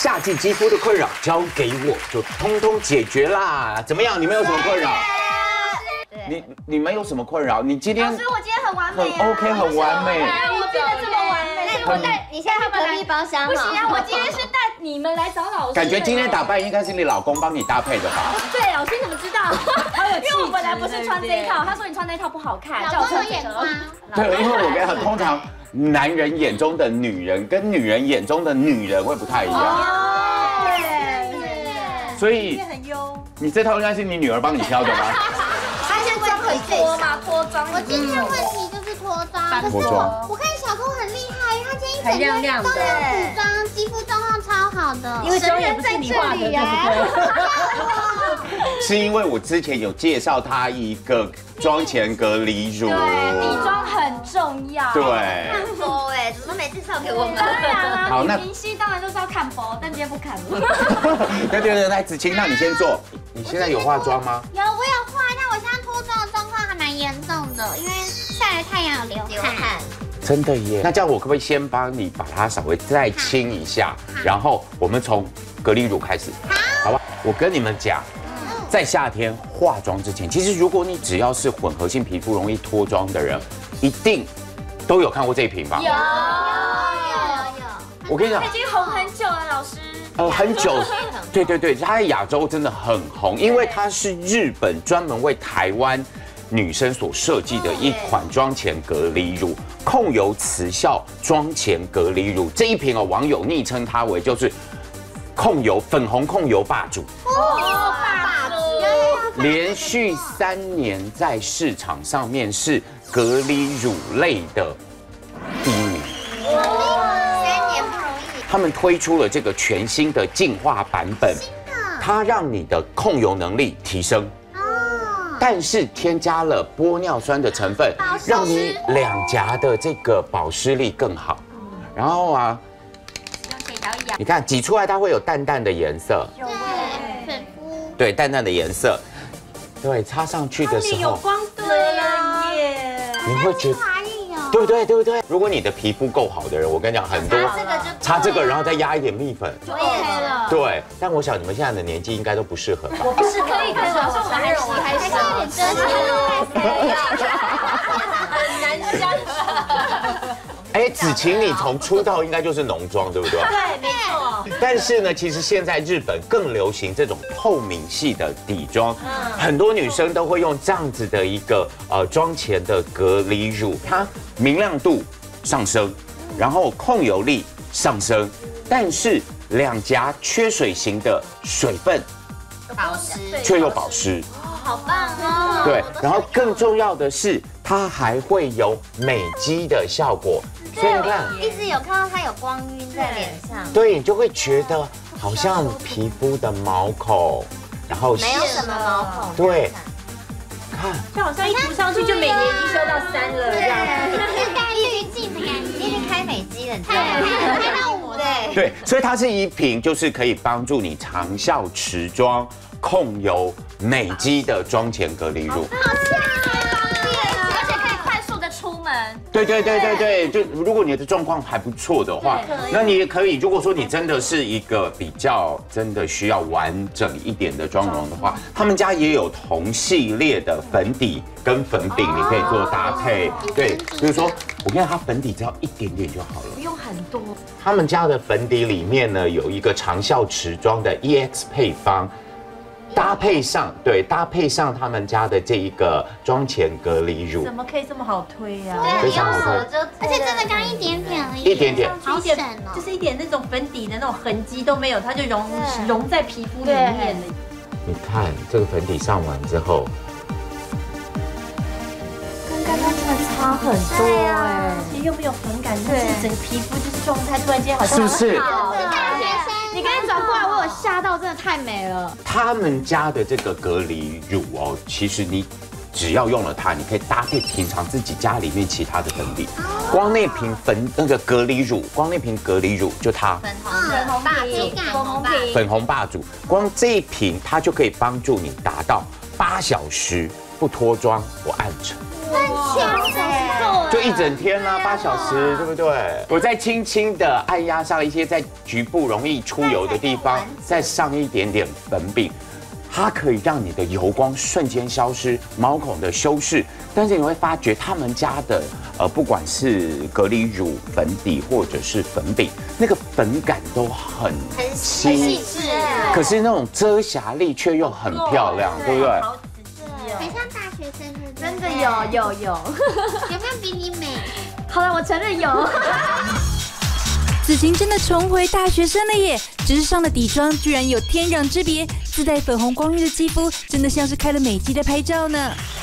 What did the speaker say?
夏季肌肤的困扰交给我，就通通解决啦。怎么样？你们有什么困扰？你们有什么困扰？你今天？ 老师，我今天很完美。 很 OK， 很完美。 我变得这么完美。 我带你现在是隔壁包厢不行啊，我今天是带你们来找老师。 感觉今天打扮应该是你老公帮你搭配的吧？ 对，老师怎么知道？因为我本来不是穿这一套，他说你穿那一套不好看，叫我穿这个。 对，因为我跟你讲，通常男人眼中的女人跟女人眼中的女人会不太一样。对。所以你这套应该是你女儿帮你挑的吗？ 她现在妆很多嘛，脱妆。 我今天的问题就是脱妆，可是我看小空很厉害，他今天一整天都在补妆，肌肤状况超好的。 因为妆也不是你画的，对不对？ 是因为我之前有介绍她一个妆前隔离乳， 对，底妆很重要。 对。 看播哎，怎么没介绍给我们？ 当然啦， 好，那明星当然就是要看播，但今天不看了。 对，来子清，那你先做。你现在有化妆吗？ 有，我有化，但我现在脱妆的状况还蛮严重的，因为晒了太阳有流汗。 真的耶，那这样我可不可以先帮你把它稍微再清一下，然后我们从隔离乳开始，好吧？我跟你们讲，在夏天化妆之前，其实如果你只要是混合性皮肤容易脱妆的人，一定都有看过这一瓶吧？ 有。 我跟你讲， 已经红很久了，老师。 很久，对，它在亚洲真的很红，因为它是日本专门为台湾女生所设计的一款妆前隔离乳，控油磁效妆前隔离乳。这一瓶网友昵称它为就是粉红控油霸主。 霸主！ 连续3年在市场上面是隔离乳类的第1名。他们推出了这个全新的进化版本，它让你的控油能力提升，但是添加了玻尿酸的成分，让你两颊的这个保湿力更好。然后你看挤出来它会有淡淡的颜色，对，淡淡的颜色，对，擦上去的时候有光对了耶， 你会觉得。对不对？如果你的皮肤够好的人，我跟你讲，很多擦这个，然后再压一点蜜粉就 OK 了。 对，但我想你们现在的年纪应该都不适合吧？ 我不是可以，老师我还是有点真很难相处。 子晴，你从出道应该就是浓妆，对不对？ 对，没错。 但是呢，其实现在日本更流行这种透明系的底妆，很多女生都会用这样子的一个妆前的隔离乳，它明亮度上升，然后控油力上升，但是两颊缺水型的水分保湿却又保湿。 好棒哦！ 对，然后更重要的是，它还会有美肌的效果。所以你看， 一直有看到它有光晕在脸上， 对，你就会觉得好像皮肤的毛孔，然后没有什么毛孔， 对，看， 就好像一涂上去就每年已经修到3了这样。 滤镜的感觉，已经开美肌了，开到5对。 对，所以它是一瓶就是可以帮助你长效持妆、控油、美肌的妆前隔离乳。对，就如果你的状况还不错的话，那你也可以。如果说你真的是一个比较真的需要完整一点的妆容的话，他们家也有同系列的粉底跟粉饼，你可以做搭配。对，比如说我跟你讲，它粉底只要一点点就好了， 不用很多。 他们家的粉底里面呢有一个长效持妆的 EX 配方。搭配上他们家的这一个妆前隔离乳， 怎么可以这么好推呀？ 非常好推， 而且真的刚一点点而已， 一点点， 好省哦，就是一点那种粉底的那种痕迹都没有，它就融在皮肤里面了。 你看这个粉底上完之后， 跟刚刚真的差很多哎，又没有粉感，但是整个皮肤就是状态突然间好像是不是？ 你刚才转过来，我有吓到，真的太美了。 他们家的这个隔离乳其实你只要用了它，你可以搭配平常自己家里面其他的粉底。光那瓶隔离乳，光那瓶隔离乳就它粉红霸主，光这一瓶它就可以帮助你达到8小时不脱妆不暗沉。 很强就一整天啦，8小时，对不对？我再轻轻的按压上一些在局部容易出油的地方，再上一点点粉饼。它可以让你的油光瞬间消失，毛孔的修饰，但是你会发觉他们家的不管是隔离乳、粉底或者是粉饼，那个粉感都很细致，可是那种遮瑕力却又很漂亮，对不对？ 很像大学生， 真的有。 有没有比你美？ 好了，我承认有。 子晴真的重回大学生了耶！只是上了底妆，居然有天壤之别，自带粉红光晕的肌肤，真的像是开了美肌在拍照呢。